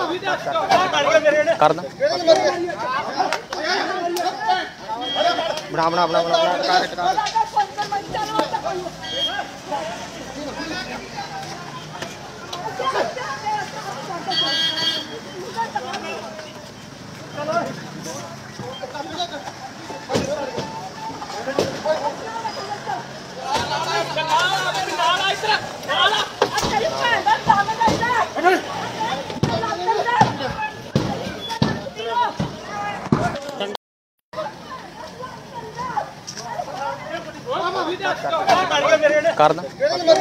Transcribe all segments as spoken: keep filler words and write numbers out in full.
कर दा बना बना बना बना टका टका कर दा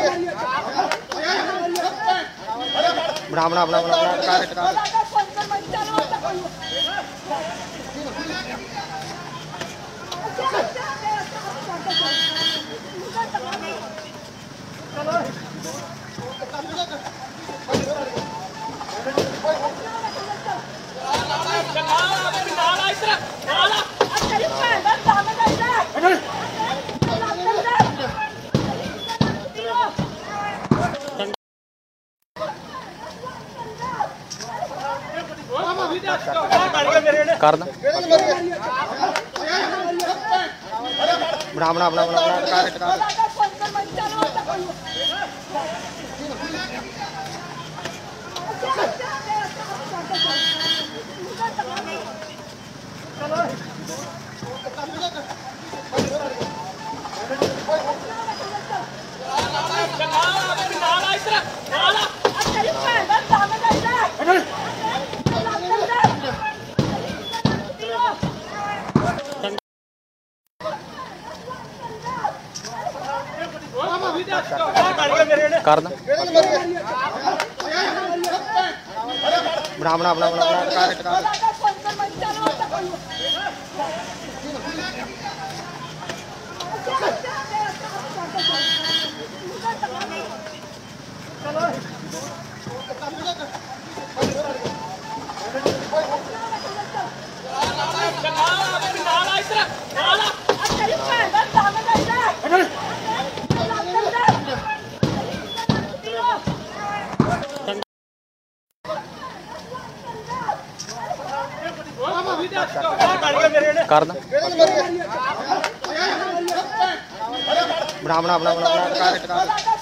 बना बना बना बना टका टका कर दा बना बना बना बना टका टका कर दा बना बना बना बना टका टका कर दा बना बना बना बना टका टका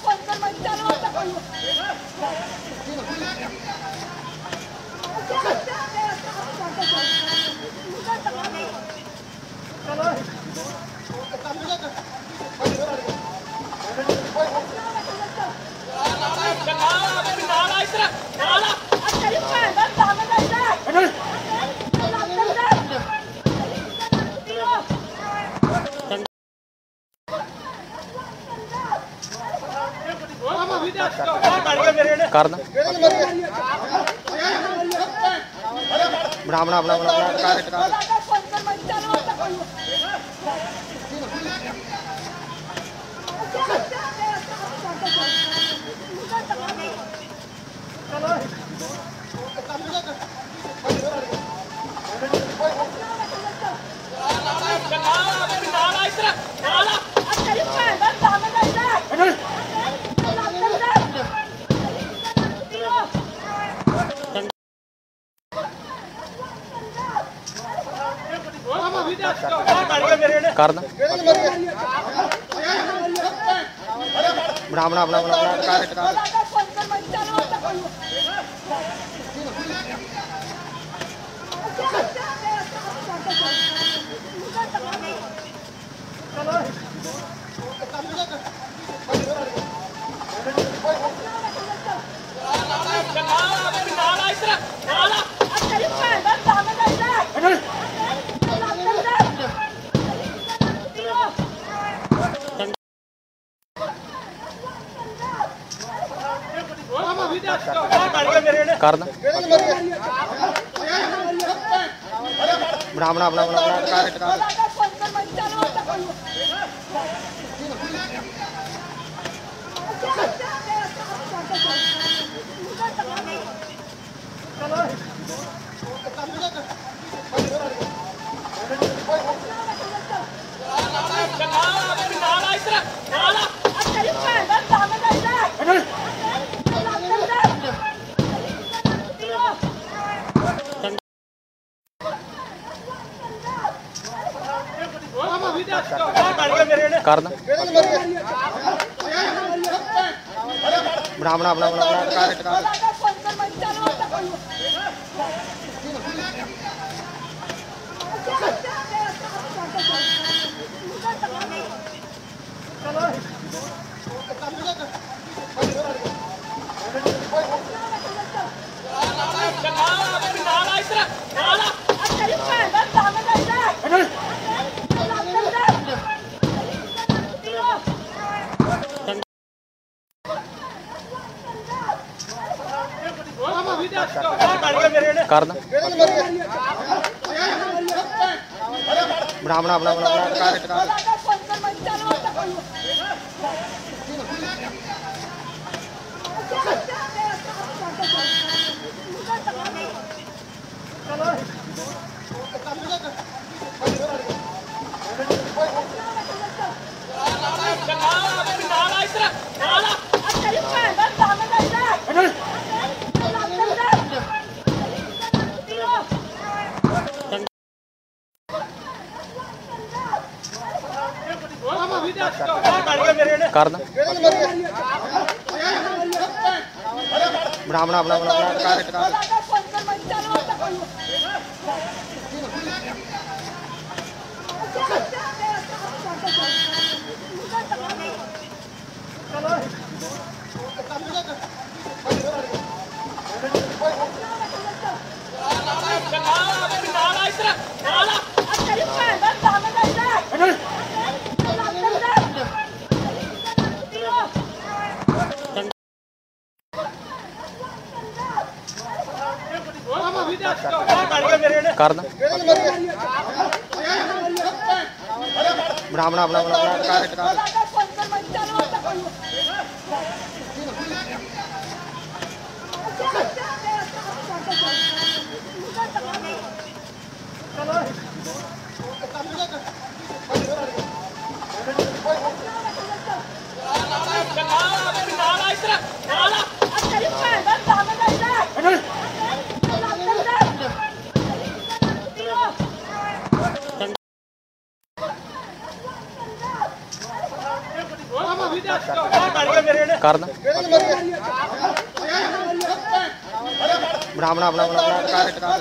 कर दा बना बना बना बना टका टका कर दा बना बना बना बना टका टका कर दा बना बना बना बना टका टका कर दो बना बना बना बना बना कर कर कर दो बना बना बना बना कर कर कर दो बना बना बना बना कर कर कर दो बना बना बना बना कर कर कर दो बना बना बना बना कर कर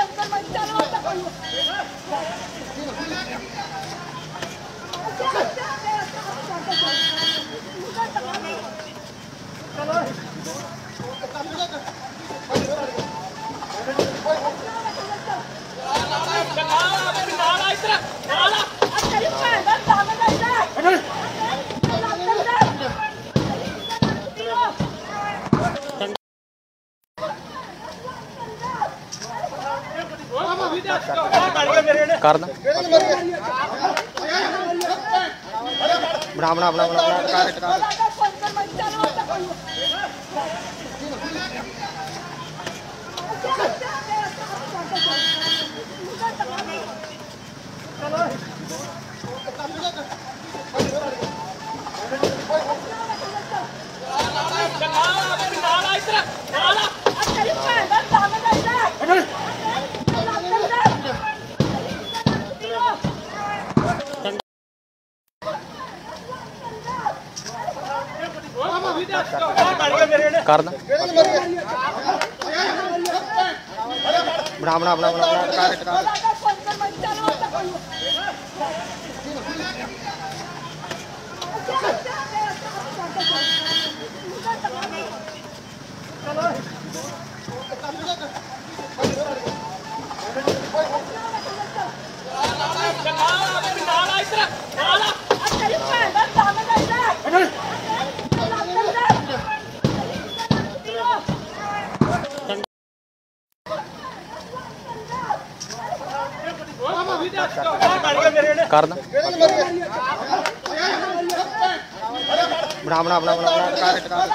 कर दो बना बना बना बना कर कर कर दो बना बना बना बना कर कर कर दो बना बना बना बना कर कर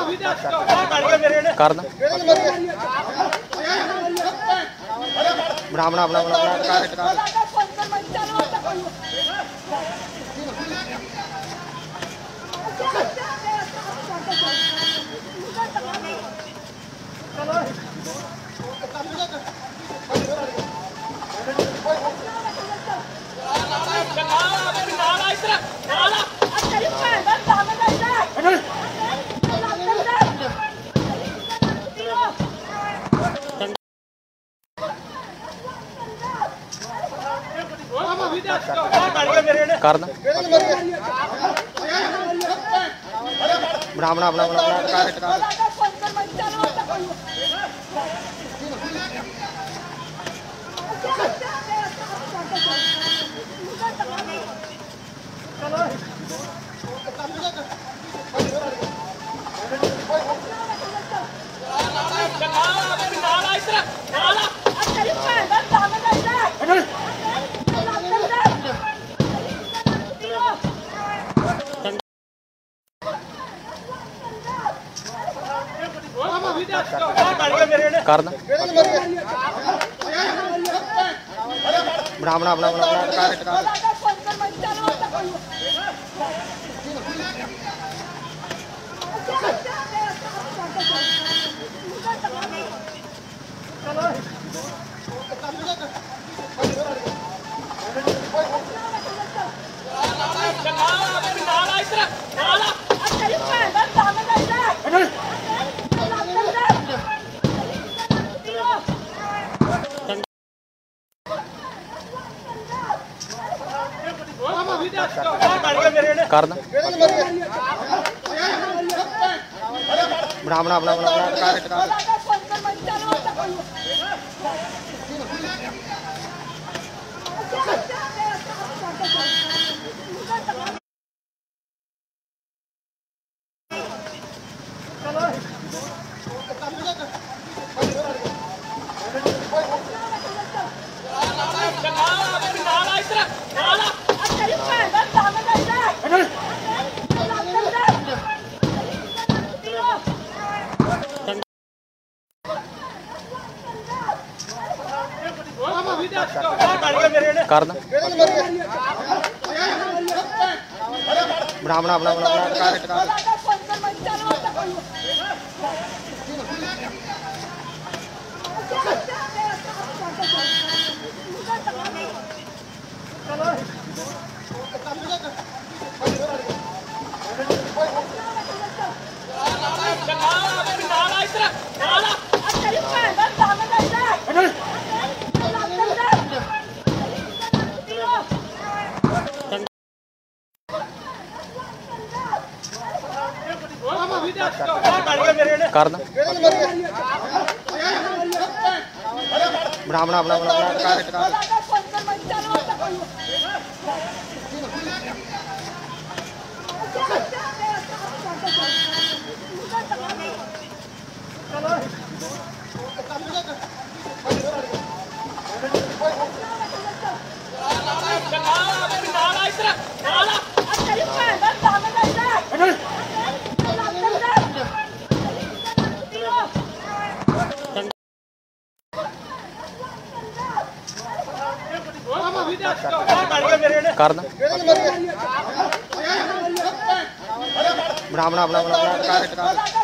कर दा बना बना बना बना बना टका टका कर दा बना बना बना बना टका टका कर दा बना बना बना बना टका टका कर दा बना बना बना बना टका टका कर दा बना बना बना बना टका टका कर दा बना बना बना बना टका टका कर दा बना बना बना बना टका टका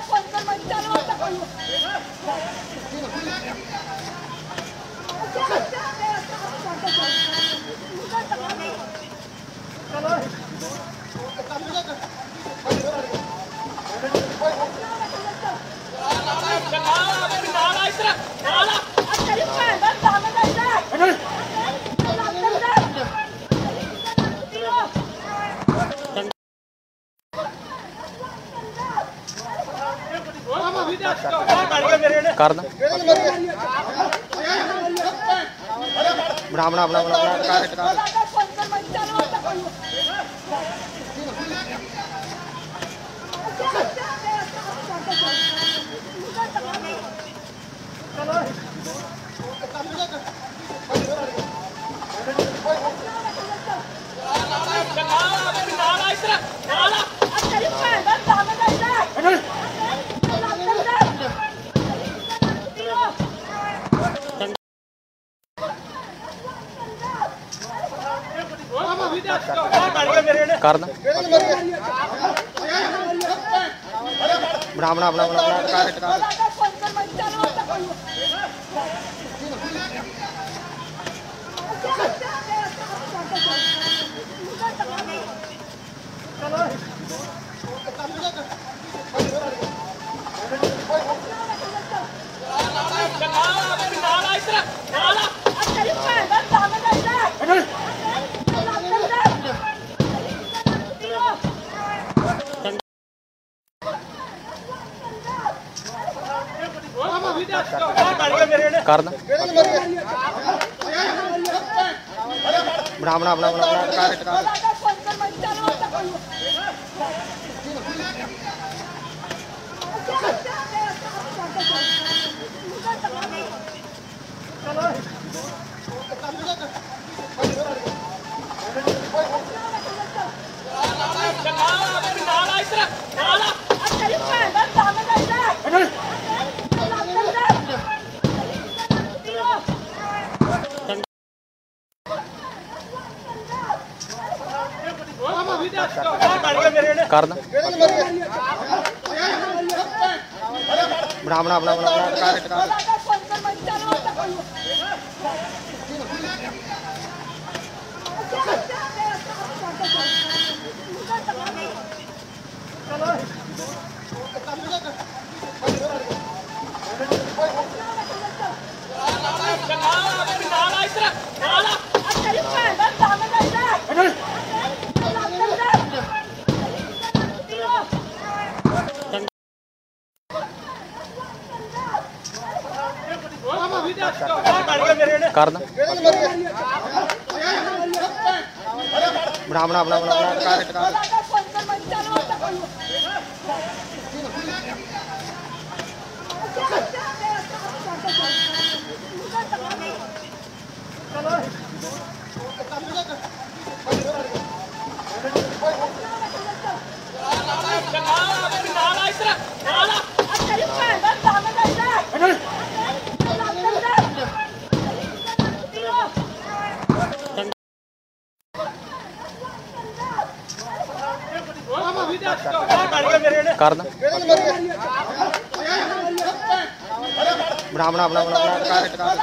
कर दा बना बना बना बना टका टका Nah, nah, nah, nah, nah, nah, nah, nah, nah, nah, nah, nah, कर दो बना बना बना बना कर कर कर दो बना बना बना बना कर कर कर दो बना बना बना बना कर कर कर दो बना बना बना बना कर कर कर दो बना बना बना बना कर कर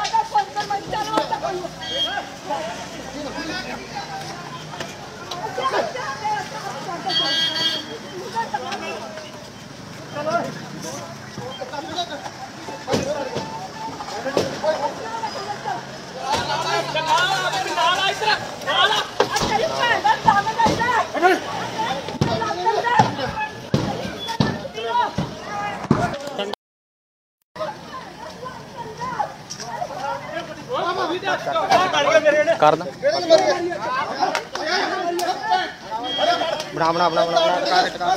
कर दो बना बना बना बना कर कर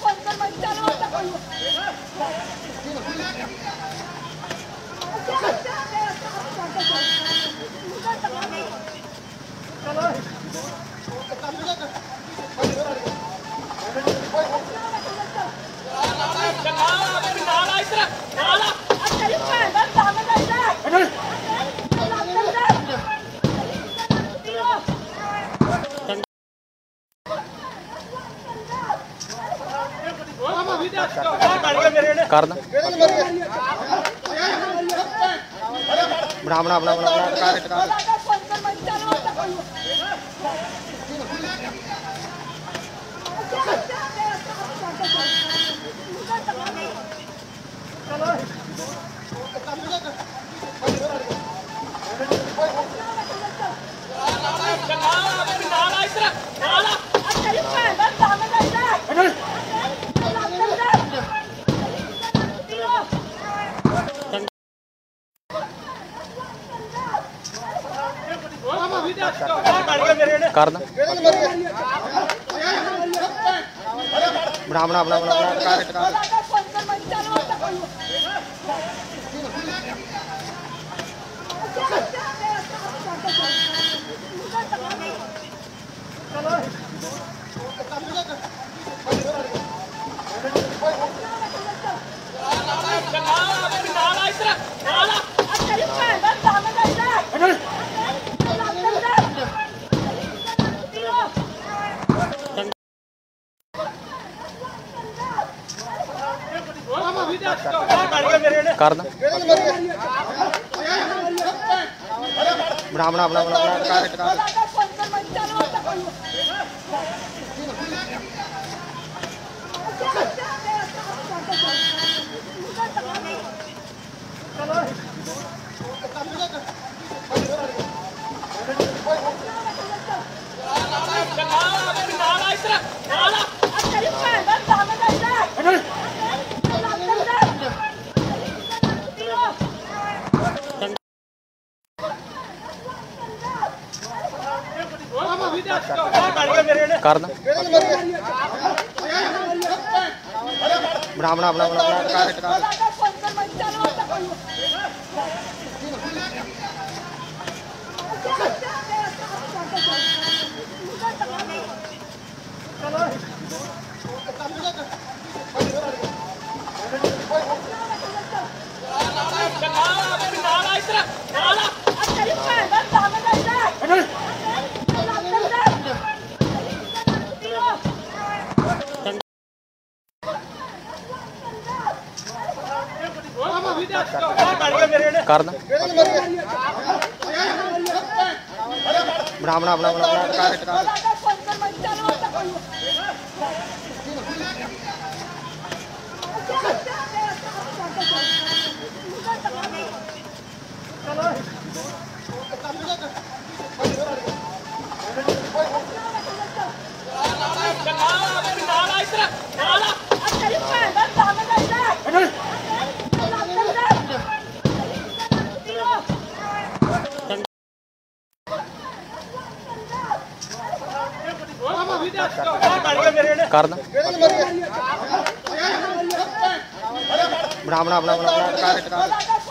कर दो बना बना बना बना कर कर कर दो बना बना बना बना कर कर कर दा बना बना बना बना कर कर कर दा बना बना बना बना कर कर कर दा बना बना बना बना कर कर कर दा बना बना बना बना कर कर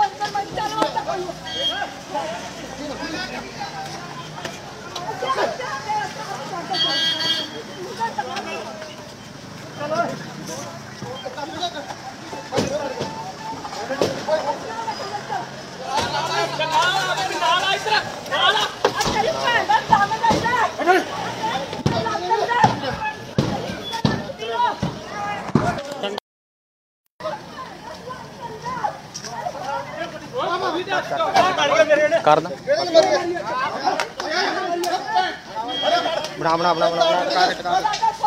कर दा बना बना बना बना कर कर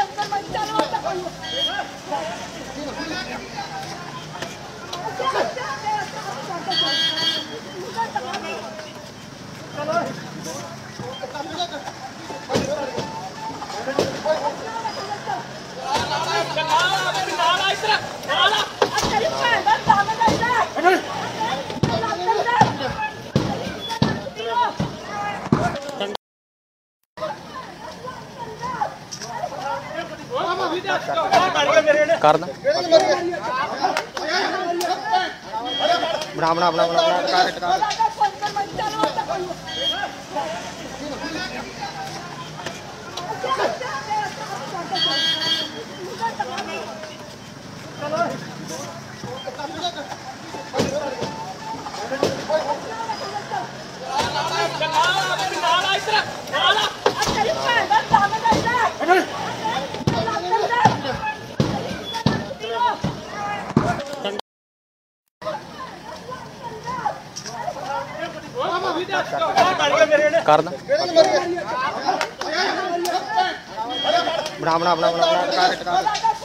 कर दा बना बना बना बना कर कर कर दा बना बना बना बना कर कर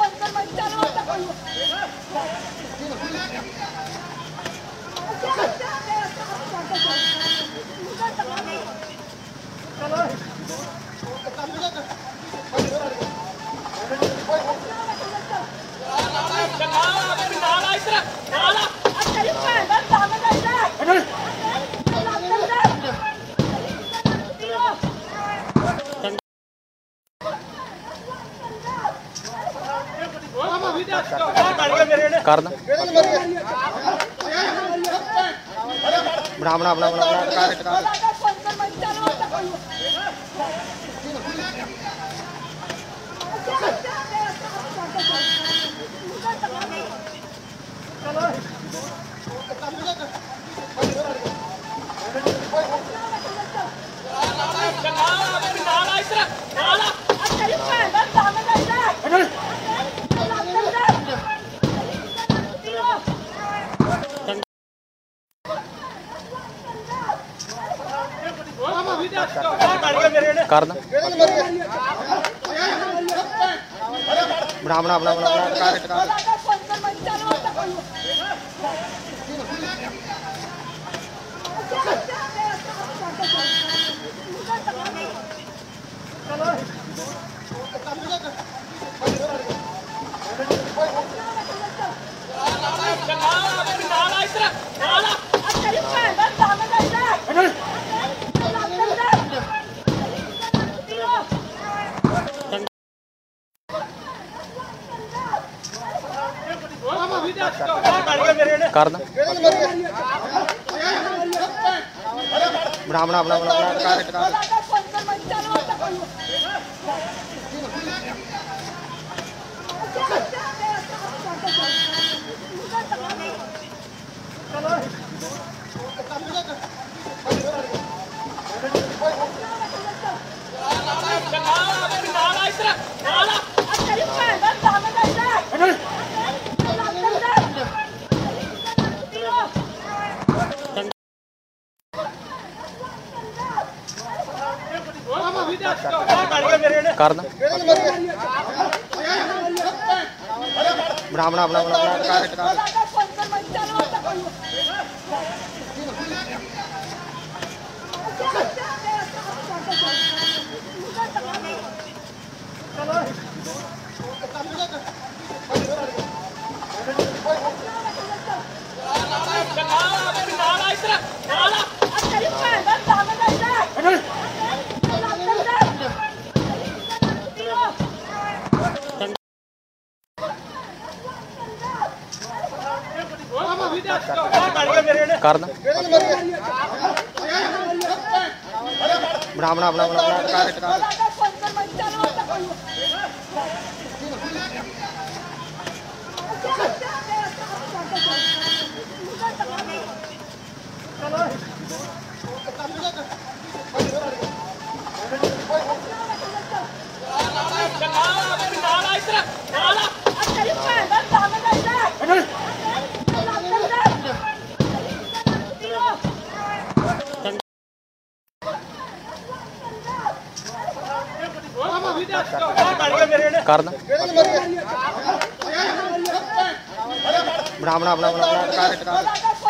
कर दा बना बना बना बना कर कर कर दा बना बना बना बना कर कर कर दा बना बना बना बना कर कर कर दा बना बना बना बना कर कर कर दा बना बना बना बना कर कर कर दा बना बना बना बना कर कर